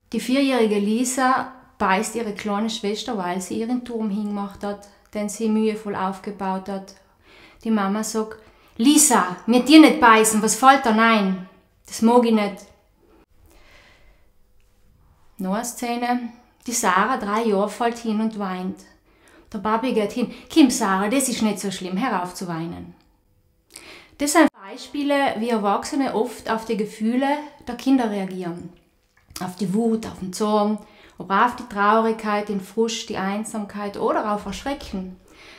Die 4-jährige Lisa beißt ihre kleine Schwester, weil sie ihren Turm hingemacht hat, den sie mühevoll aufgebaut hat. Die Mama sagt: Lisa, mir dir nicht beißen, was fällt da rein? Das mag ich nicht. Noch eine Szene. Die Sarah, 3 Jahre, fällt hin und weint. Der Papi geht hin: Kim, Sarah, das ist nicht so schlimm, hör auf zu weinen. Das sind Beispiele, wie Erwachsene oft auf die Gefühle der Kinder reagieren. Auf die Wut, auf den Zorn, aber auch auf die Traurigkeit, den Frust, die Einsamkeit oder auf Erschrecken.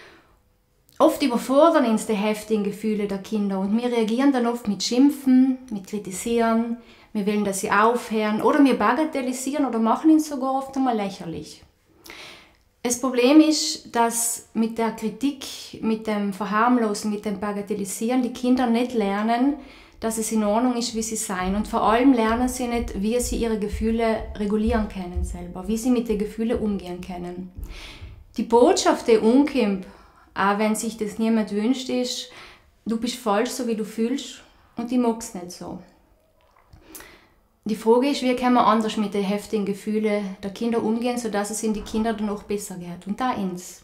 Oft überfordern uns die heftigen Gefühle der Kinder und wir reagieren dann oft mit Schimpfen, mit Kritisieren, wir wollen, dass sie aufhören oder wir bagatellisieren oder machen ihn sogar oft einmal lächerlich. Das Problem ist, dass mit der Kritik, mit dem Verharmlosen, mit dem Bagatellisieren die Kinder nicht lernen, dass es in Ordnung ist, wie sie sein. Und vor allem lernen sie nicht, wie sie ihre Gefühle regulieren können selber, wie sie mit den Gefühlen umgehen können. Die Botschaft, die umkommt, auch wenn sich das niemand wünscht, ist: Du bist falsch, so wie du fühlst, und ich mag es nicht so. Die Frage ist, wie können wir anders mit den heftigen Gefühlen der Kinder umgehen, sodass es in die Kinder dann auch besser geht. Und da ins.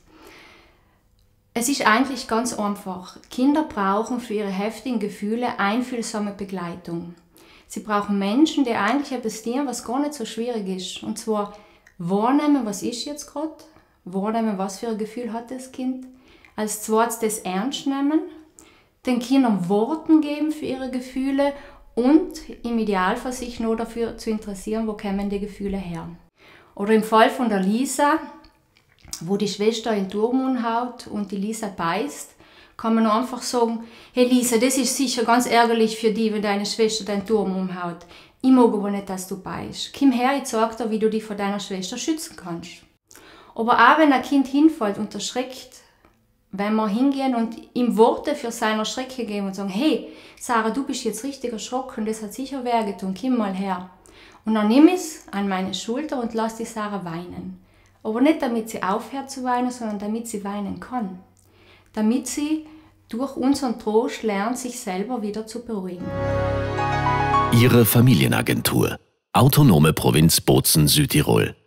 Es ist eigentlich ganz einfach. Kinder brauchen für ihre heftigen Gefühle einfühlsame Begleitung. Sie brauchen Menschen, die eigentlich etwas tun, was gar nicht so schwierig ist. Und zwar wahrnehmen, was ist jetzt gerade, wahrnehmen, was für ein Gefühl hat das Kind. Als zweites das ernst nehmen, den Kindern Worten geben für ihre Gefühle und im Idealfall sich nur dafür zu interessieren, wo kommen die Gefühle her. Oder im Fall von der Lisa, wo die Schwester in den Turm umhaut und die Lisa beißt, kann man nur einfach sagen: Hey Lisa, das ist sicher ganz ärgerlich für dich, wenn deine Schwester deinen Turm umhaut. Ich mag aber nicht, dass du beißt. Komm her, ich zeig dir, wie du dich vor deiner Schwester schützen kannst. Aber auch wenn ein Kind hinfällt und erschreckt, wenn wir hingehen und ihm Worte für seine Schrecke geben und sagen: Hey, Sarah, du bist jetzt richtig erschrocken, das hat sicher wehgetan, komm mal her. Und dann nimm es an meine Schulter und lass die Sarah weinen. Aber nicht, damit sie aufhört zu weinen, sondern damit sie weinen kann. Damit sie durch unseren Trost lernt, sich selber wieder zu beruhigen. Ihre Familienagentur. Autonome Provinz Bozen, Südtirol.